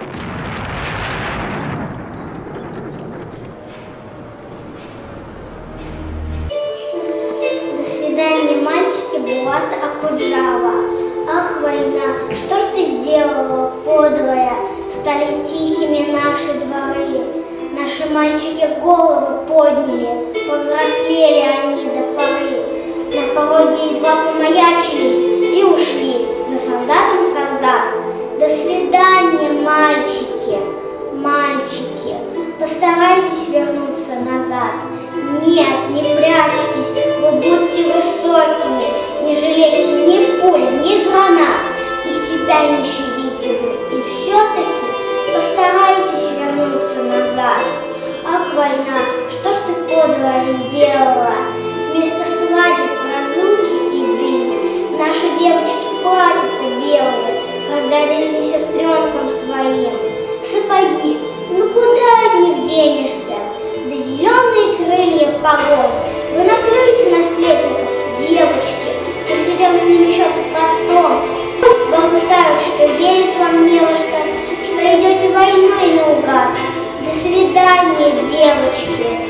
До свидания, мальчики, Булата Акуджава. Ах, война, что ж ты сделала, подлая? Стали тихими наши дворы. Наши мальчики головы подняли, повзрослели они до поры. На пороге едва помаячили и ушли за солдатом солдат. До свидания, мальчики, мальчики, постарайтесь вернуться назад. Нет, не прячьтесь, вы будьте высокими, не жалейте ни пуль, ни гранат, и себя не щадите вы, и все-таки постарайтесь вернуться назад. Ах, война, что ж ты подлая сделала? Вместо свадеб, разлуки и дым наши девочки платьица белые раздарили сестренкам своим. Сапоги, ну куда от них денешься? Да зеленые крылья погон. Вы наплюете на сплетников, девочки, посведем с ними счеты потом. Пусть болтают, что верить вам не во что идете войной наугад. До свидания, девочки.